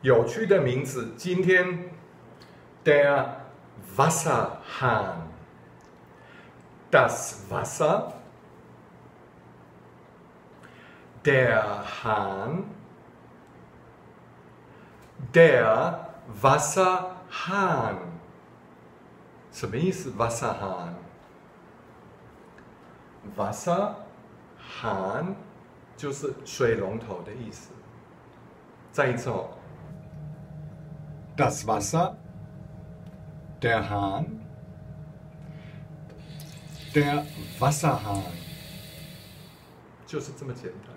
有趣的名字。今天 der Wasserhahn, das Wasser, der Hahn, der Wasserhahn。什么意思 ？Wasserhahn。Wasserhahn 就是水龙头的意思。再一次哦 ，das Wasser, der Hahn, der Wasserhahn，就是这么简单。